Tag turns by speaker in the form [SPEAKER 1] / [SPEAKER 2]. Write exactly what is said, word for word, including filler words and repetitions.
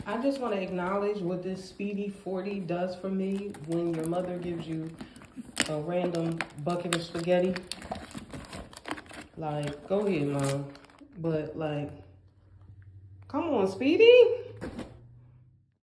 [SPEAKER 1] I just want to acknowledge what this Speedy forty does for me when your mother gives you a random bucket of spaghetti. Like, go ahead, Mom. But, like, come on, Speedy.